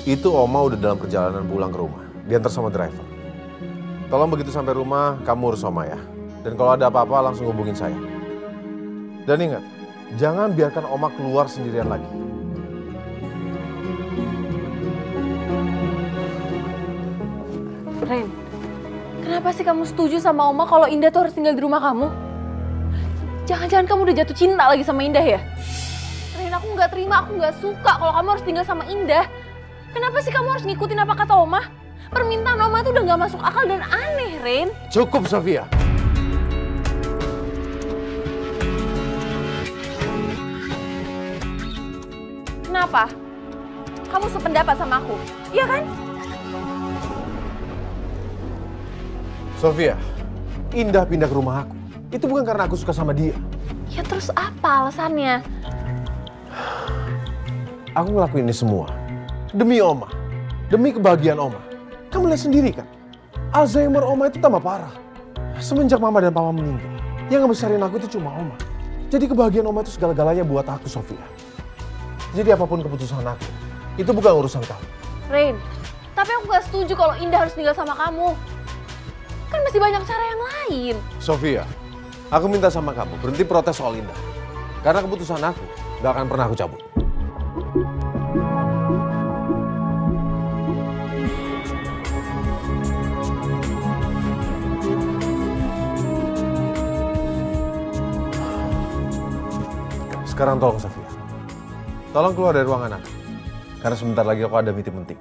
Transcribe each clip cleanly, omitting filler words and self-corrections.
Itu Oma udah dalam perjalanan pulang ke rumah. Diantar sama driver. Tolong begitu sampai rumah, kamu urus Oma ya. Dan kalau ada apa-apa langsung hubungin saya. Dan ingat, jangan biarkan Oma keluar sendirian lagi. Ren, kenapa sih kamu setuju sama Oma kalau Indah tuh harus tinggal di rumah kamu? Jangan-jangan kamu udah jatuh cinta lagi sama Indah ya? Ren, aku nggak terima, aku nggak suka kalau kamu harus tinggal sama Indah. Kenapa sih kamu harus ngikutin apa kata Oma? Permintaan Oma tuh udah nggak masuk akal dan aneh, Ren. Cukup, Sofia. Kenapa? Kamu sependapat sama aku, iya kan? Sofia, Indah pindah ke rumah aku. Itu bukan karena aku suka sama dia. Ya terus apa alasannya? Aku ngelakuin ini semua demi Oma, demi kebahagiaan Oma. Kamu lihat sendiri kan, Alzheimer Oma itu tambah parah. Semenjak Mama dan Papa meninggal, yang ngebesarin aku itu cuma Oma. Jadi kebahagiaan Oma itu segala-galanya buat aku, Sofia. Jadi apapun keputusan aku, itu bukan urusan kamu. Rain, tapi aku gak setuju kalau Indah harus tinggal sama kamu. Kan masih banyak cara yang lain. Sofia, aku minta sama kamu berhenti protes soal Indah. Karena keputusan aku gak akan pernah aku cabut. Sekarang tolong Sofia, tolong keluar dari ruangan aku. Karena sebentar lagi aku ada meeting penting.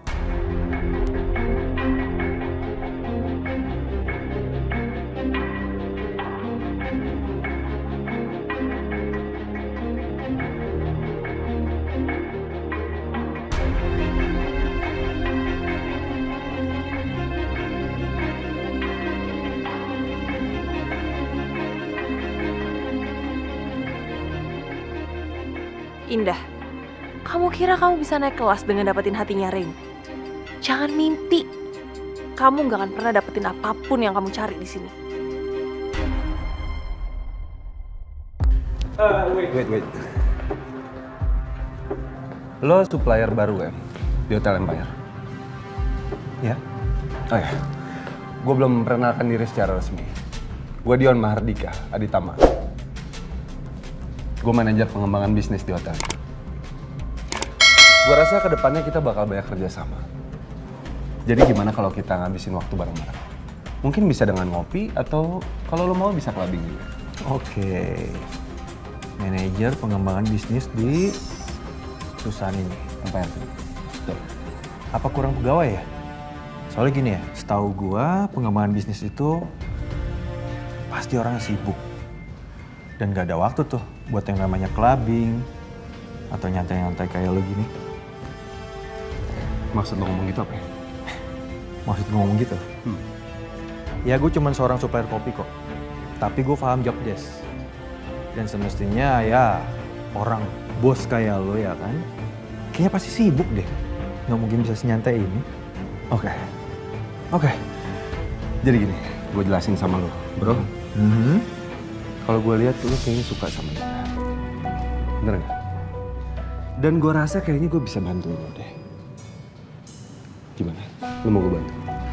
Indah, kamu kira kamu bisa naik kelas dengan dapetin hatinya Rain? Jangan mimpi. Kamu gak akan pernah dapetin apapun yang kamu cari di sini. Wait. Lo supplier baru kan di Hotel Empire? Ya? Oh ya, gue belum memperkenalkan diri secara resmi. Gue Dion Mahardika Aditama. Gue manajer pengembangan bisnis di hotel. Gue rasa kedepannya kita bakal banyak kerja sama. Jadi gimana kalau kita ngabisin waktu bareng-bareng? Mungkin bisa dengan ngopi atau kalau lo mau bisa clubbing juga. Oke. Manajer pengembangan bisnis di perusahaan ini. Empire. Betul. Apa kurang pegawai ya? Soalnya gini ya, setahu gua pengembangan bisnis itu pasti orang sibuk. Dan gak ada waktu tuh buat yang namanya clubbing atau nyantai-nyantai kayak lo gini. Maksud lo ngomong gitu apa ya? Maksud gue ngomong gitu? Ya gue cuman seorang supplier kopi kok. Tapi gue paham job desk. Dan semestinya ya orang bos kayak lo ya kan. Kayaknya pasti sibuk deh. Nggak mungkin bisa senyantai ini. Oke. Jadi gini, gue jelasin sama lo, bro. Kalau gue lihat lo kayaknya suka sama dia. Bener gak? Dan gue rasa kayaknya gue bisa bantu lo deh. Gimana? Lo mau gue bantu?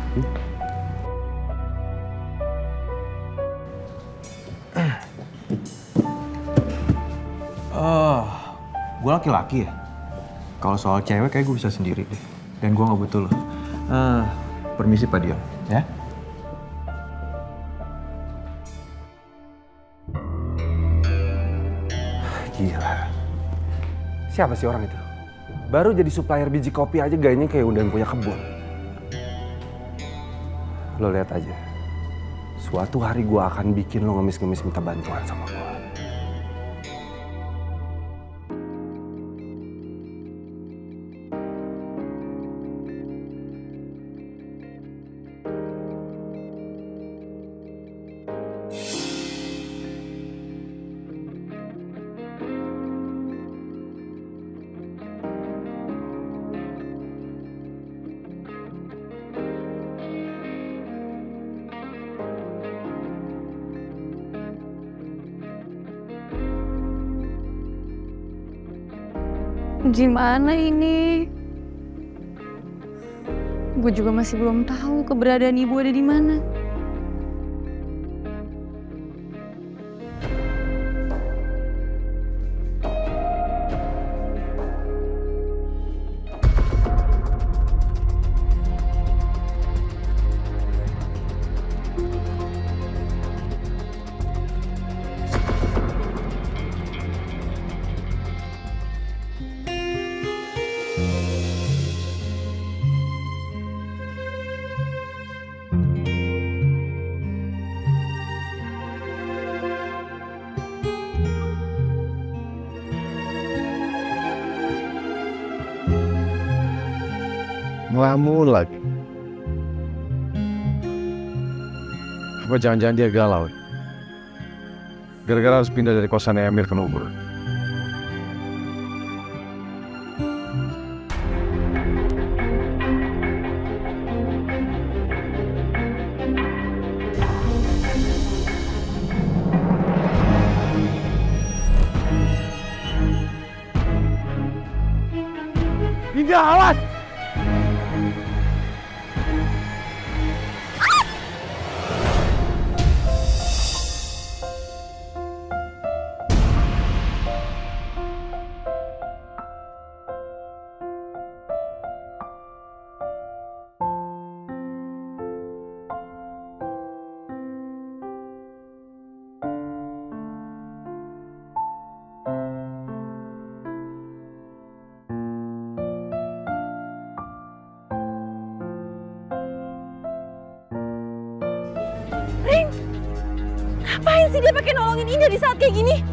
Gue laki-laki ya. Kalau soal cewek kayak gue bisa sendiri deh. Dan gue nggak butuh lo. Permisi Pak Dion, ya. Gila. Siapa sih orang itu? Baru jadi supplier biji kopi aja gayanya kayak udah punya kebun. Lo lihat aja. Suatu hari gue akan bikin lo ngemis-ngemis minta bantuan sama gue. Gimana ini? Gue juga masih belum tahu keberadaan ibu ada di mana. Ngelamun lagi. Apa jangan-jangan dia galau? Gara-gara harus pindah dari kosannya Emir ke Nubur. Indah, awas! Rin, ngapain sih dia pakai nolongin Indah di saat kayak gini?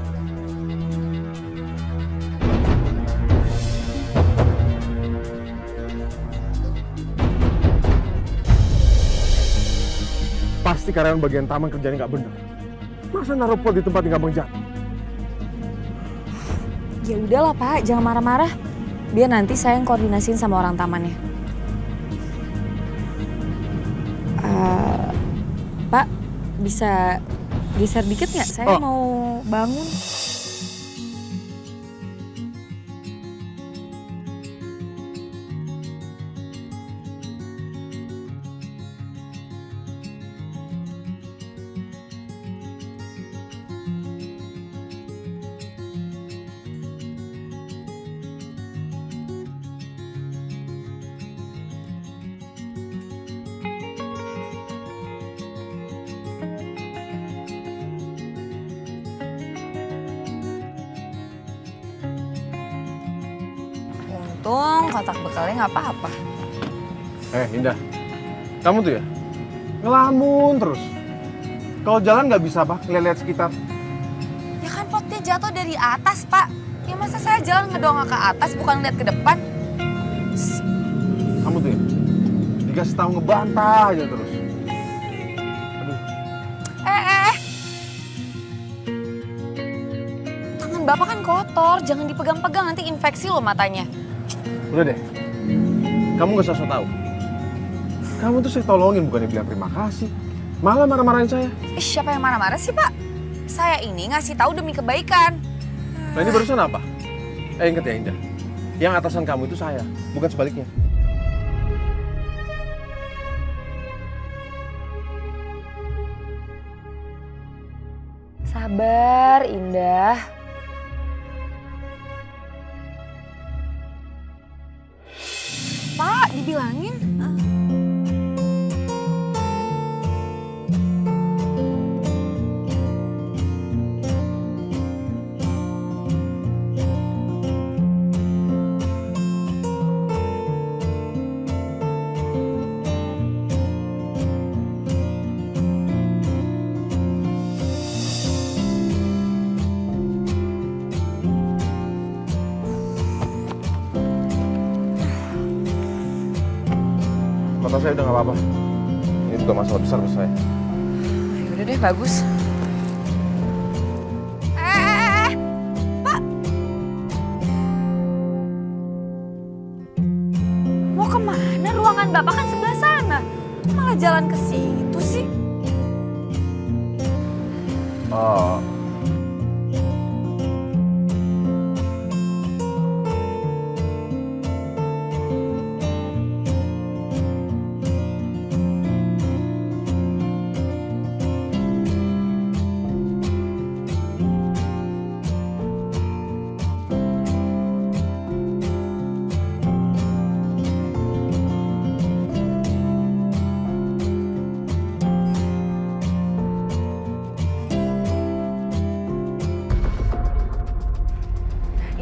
Pasti karyawan bagian taman kerjanya nggak bener. Masa naruh pot di tempat yang gampang jatuh? Ya udahlah Pak, jangan marah-marah. Biar nanti saya yang koordinasiin sama orang tamannya. Pak, bisa geser dikit nggak? Saya mau bangun. Untung kotak bekalnya nggak apa-apa. Indah, kamu tuh ya ngelamun terus. Kalau jalan nggak bisa apa? Lihat-lihat sekitar. Ya kan potnya jatuh dari atas, Pak. Ya masa saya jalan ngedongak ke atas bukan lihat ke depan? Kamu tuh ya dikasih tahu ngebantah aja terus. Aduh. Tangan Bapak kan kotor, jangan dipegang-pegang nanti infeksi loh matanya. Udah deh, kamu gak usah so tau. Kamu tuh saya tolongin bukannya bilang terima kasih. Malah marah-marahin saya. Siapa yang marah-marah sih, Pak? Saya ini ngasih tahu demi kebaikan. Nah ini barusan apa? Ingat ya Indah, yang atasan kamu itu saya, bukan sebaliknya. Sabar, Indah. Pak, dibilangin. Mata saya udah gak apa-apa. Ini bukan masalah besar buat saya. Yaudah deh, bagus. Pak. Mau kemana? Ruangan Bapak kan sebelah sana. Malah jalan ke situ sih.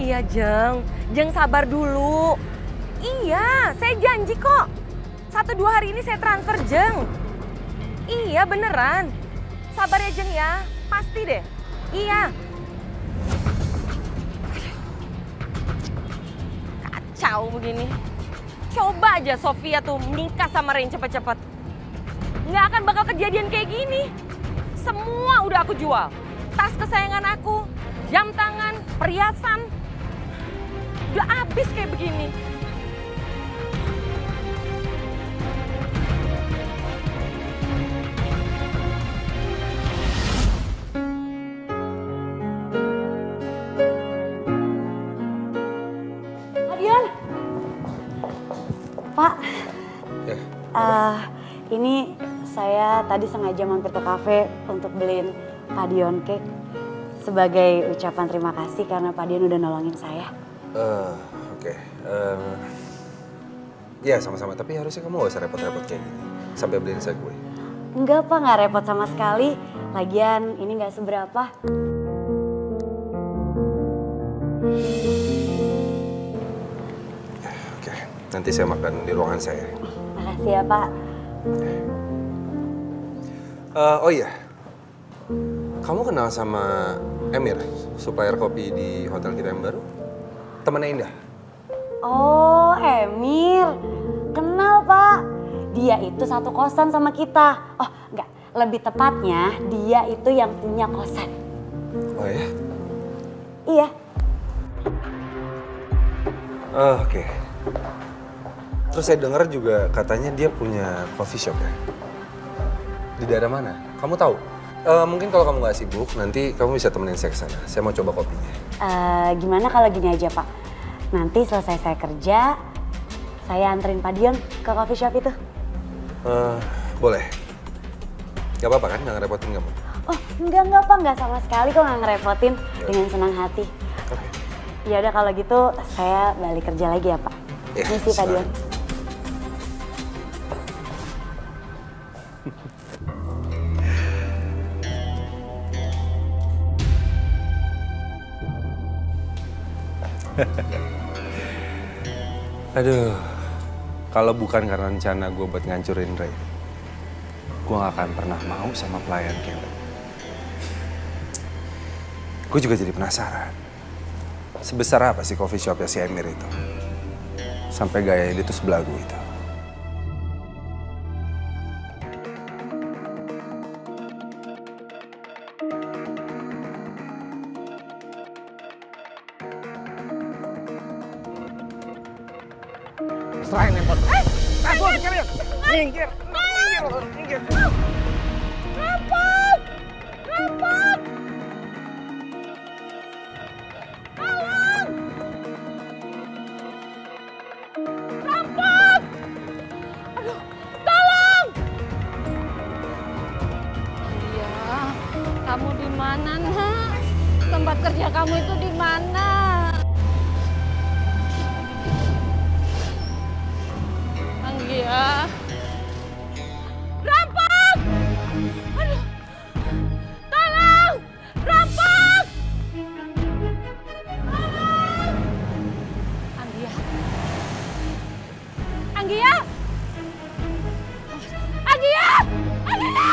Iya, Jeng. Jeng sabar dulu. Iya, saya janji kok. 1-2 hari ini saya transfer, Jeng. Iya, beneran. Sabar ya, Jeng ya. Pasti deh. Iya. Kacau begini. Coba aja Sofia tuh nikah sama Rain cepet-cepet. Nggak akan bakal kejadian kayak gini. Semua udah aku jual. Tas kesayangan aku, jam tangan, perhiasan. Udah habis kayak begini. Adian. Pak. Ya. Ini saya tadi sengaja mampir ke kafe untuk beliin Pak Dion cake sebagai ucapan terima kasih karena Pak Dion udah nolongin saya. Oke. Ya sama-sama, tapi harusnya kamu gak usah repot-repot kayak gini. Sampai beliin saya kue. Enggak Pak, nggak repot sama sekali. Lagian ini nggak seberapa. Oke, nanti saya makan di ruangan saya. Makasih ya Pak. Oh iya, kamu kenal sama Emir, supplier kopi di hotel kita yang baru? Temennya Indah? Oh, Emir. Kenal Pak. Dia itu satu kosan sama kita. Oh, enggak. Lebih tepatnya dia itu yang punya kosan. Oh ya? Iya. Oke. Terus saya dengar juga katanya dia punya coffee shop ya? Di daerah mana? Kamu tahu? Mungkin kalau kamu nggak sibuk, nanti kamu bisa temenin saya ke sana. Saya mau coba kopinya. Gimana kalau gini aja Pak? Nanti selesai saya kerja, saya anterin Pak Dion ke coffee shop itu. Boleh. Gak apa-apa kan? Nggak ngerepotin kamu? Oh, enggak Pak. Enggak sama sekali kok, nggak ngerepotin. Dengan senang hati. Oke. Ya udah kalau gitu saya balik kerja lagi ya Pak. Ya, Misi Pak Dion. Aduh, kalau bukan karena rencana gue buat ngancurin Ray, gue gak akan pernah mau sama pelayan Kelly. Gue juga jadi penasaran, sebesar apa sih coffee shopnya si Emir itu? Sampai gayanya dia tuh sebelagu itu. Serahin handphone. Takut kalian. Minggir. Minggir. Rampok! Rampok! Tolong! Rampok! Aduh, tolong! Iya, kamu di mana, Nak? Tempat kerja kamu itu di mana? Anggia. Rampok! Aduh. Tolong! Rampok! Tolong! Anggia. Anggia! Anggia! Anggia!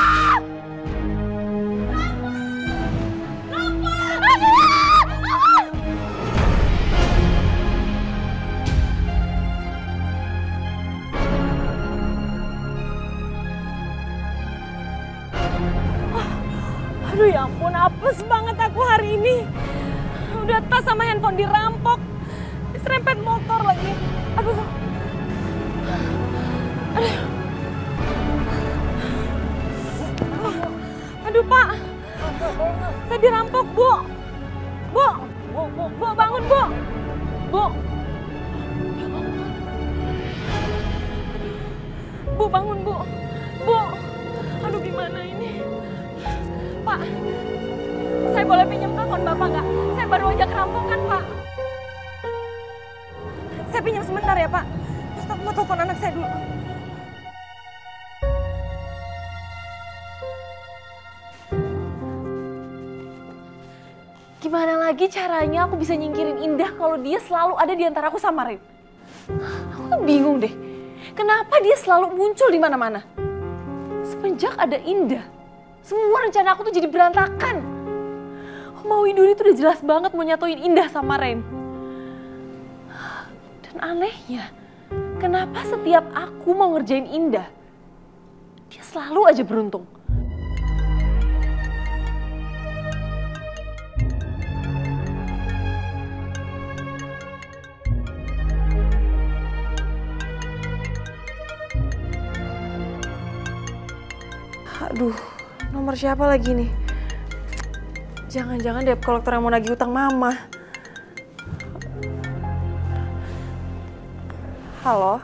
Rampok! Rampok! Anggia! Aduh ya ampun, apes banget aku hari ini. Udah tas sama handphone dirampok, diserempet motor lagi. Aduh. Aduh. Aduh Pak, saya dirampok Bu. Bu, bangun Bu. Bu. Bu bangun Bu. Bu. Aduh gimana ini? Pak, saya boleh pinjam telepon Bapak nggak? Saya baru aja kerampokan, Pak. Saya pinjam sebentar ya, Pak. Terus aku mau telepon anak saya dulu. Gimana lagi caranya aku bisa nyingkirin Indah kalau dia selalu ada di antara aku sama Rin? Aku tuh bingung deh. Kenapa dia selalu muncul di mana-mana? Semenjak ada Indah, semua rencana aku tuh jadi berantakan. Oma Widuri tuh udah jelas banget mau nyatuin Indah sama Ren. Dan anehnya, kenapa setiap aku mau ngerjain Indah, dia selalu aja beruntung. Aduh, nomor siapa lagi nih? Jangan-jangan debt collector yang mau nagih utang mama. Halo?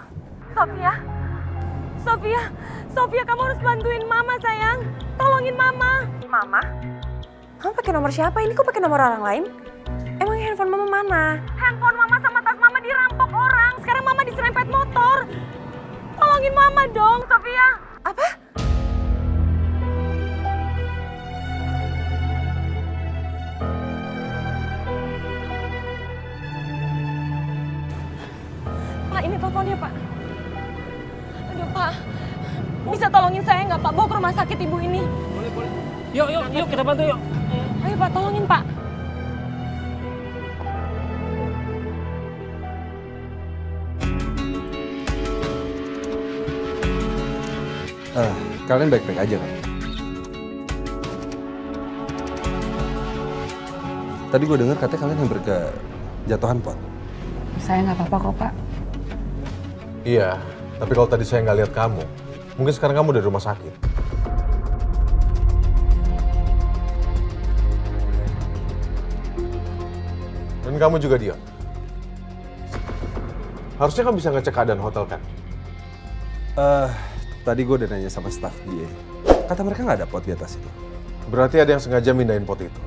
Sofia, kamu harus bantuin mama sayang. Tolongin mama. Mama? Kamu pakai nomor siapa? Ini kok pakai nomor orang lain? Emang handphone mama mana? Handphone mama sama tas mama dirampok orang. Sekarang mama diserempet motor. Tolongin mama dong, Sofia. Apa? Pak, ini teleponnya, Pak. Aduh, Pak. Bisa tolongin saya nggak, Pak? Bawa ke rumah sakit ibu ini. Boleh. Yuk, kita bantu yuk. Ayo, Pak, tolongin, Pak. Kalian baik-baik aja kan? Tadi gue dengar katanya kalian hampir ke jatuhan pot. Saya nggak apa-apa kok, Pak. Iya, tapi kalau tadi saya nggak lihat kamu, mungkin sekarang kamu udah di rumah sakit. Dan kamu juga, Dion. Harusnya kamu bisa ngecek keadaan hotel kan? Tadi gue udah nanya sama staff dia. Kata mereka nggak ada pot di atas itu. Berarti ada yang sengaja mindahin pot itu.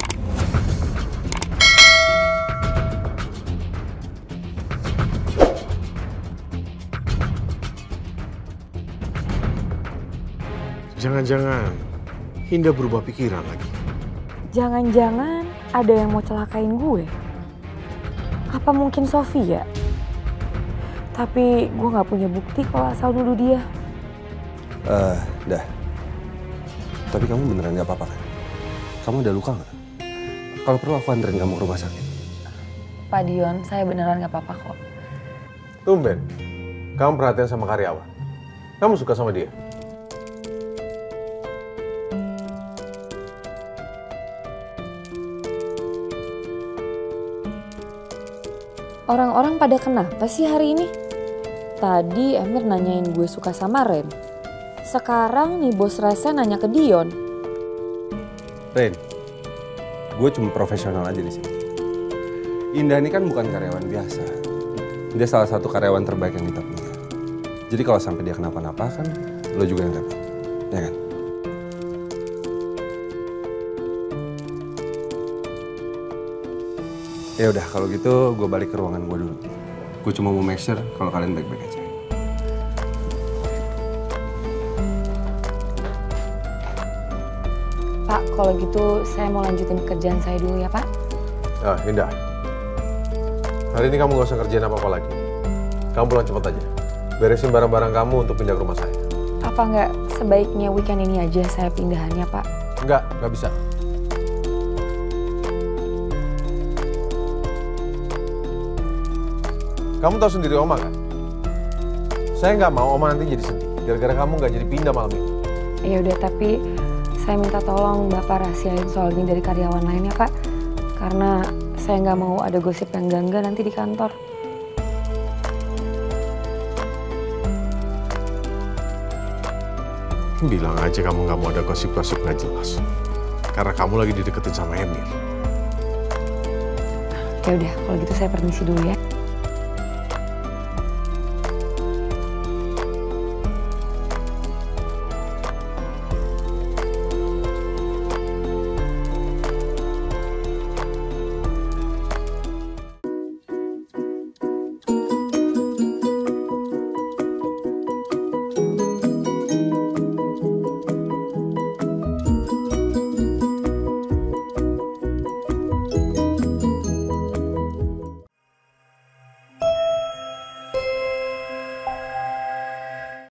Jangan-jangan Indah berubah pikiran lagi. Jangan-jangan ada yang mau celakain gue. Apa mungkin Sofia? Tapi gue nggak punya bukti kalau asal nuduh dia. Dah. Tapi kamu beneran nggak apa-apa kan? Kamu udah luka nggak? Kalau perlu aku anterin kamu ke rumah sakit. Pak Dion, saya beneran nggak apa-apa kok. Tumben, kamu perhatian sama karyawan. Kamu suka sama dia? Orang-orang pada kenapa sih hari ini? Tadi Emir nanyain gue suka sama Ren. Sekarang nih bos Rese nanya ke Dion. Ren, gue cuma profesional aja di sini. Indah ini kan bukan karyawan biasa. Dia salah satu karyawan terbaik yang kita punya. Jadi kalau sampai dia kenapa-napa kan, lo juga yang repot, ya kan? Ya udah, kalau gitu gue balik ke ruangan gue dulu. Gue cuma mau make sure kalau kalian baik-baik aja. Pak, kalau gitu saya mau lanjutin pekerjaan saya dulu ya, Pak. Indah. Hari ini kamu gak usah kerjain apa-apa lagi. Kamu pulang cepat aja. Beresin barang-barang kamu untuk pindah ke rumah saya. Apa nggak sebaiknya weekend ini aja saya pindahannya, Pak? Nggak bisa. Kamu tahu sendiri Oma kan? Saya nggak mau Oma nanti jadi sedih. Gara-gara kamu nggak jadi pindah malam ini. Ya udah, tapi saya minta tolong Bapak rahasiain soal ini dari karyawan lain ya, Pak. Karena saya nggak mau ada gosip yang gangga nanti di kantor. Bilang aja kamu nggak mau ada gosip-gosip nggak jelas. Karena kamu lagi dideketin sama Emir. Ya udah, kalau gitu saya permisi dulu ya.